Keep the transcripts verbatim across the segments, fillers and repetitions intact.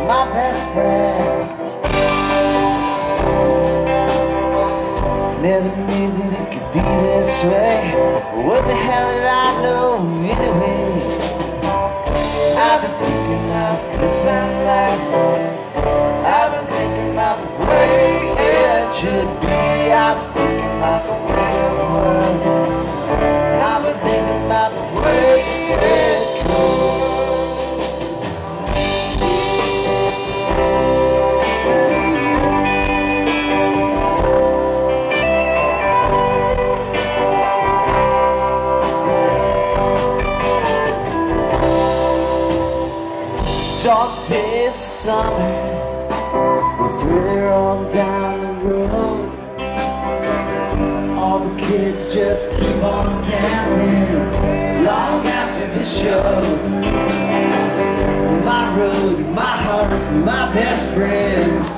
my best friend. Never knew that it could be this way. What the hell did I know anyway? I've been thinking about this and that. I've been thinking about the way it should be. I've been thinking about the way it was. I've been thinking about the way it goes. Dark days, summer, we're further on down the road. All the kids just keep on dancing long after the show. My road, my heart, my best friends.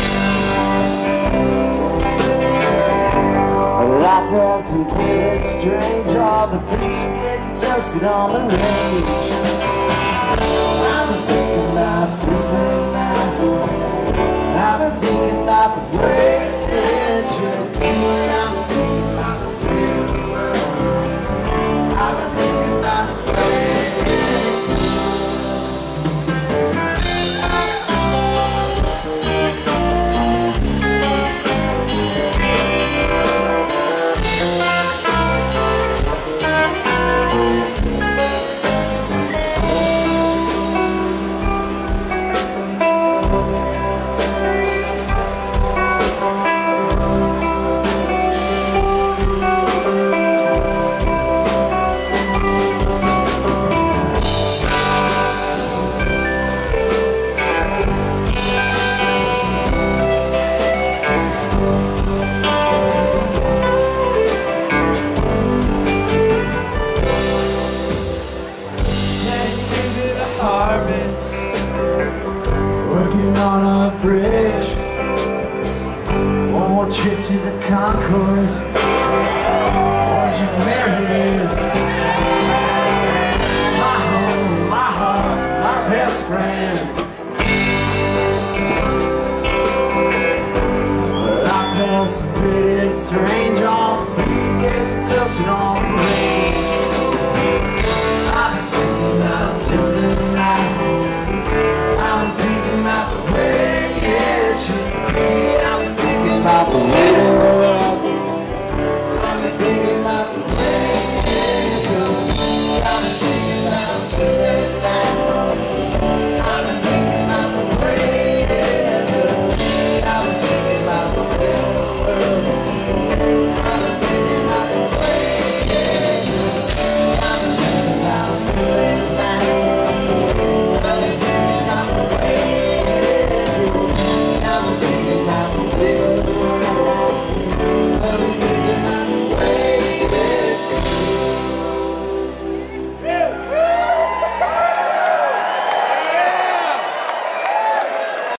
Life doesn't get as strange. All the freaks are getting toasted on the range. I've been thinking about this and that. I've been thinking about the way it should be. I've been thinking about the way it was. I've been thinking about the way on a bridge, one more trip to the Concord. Won't you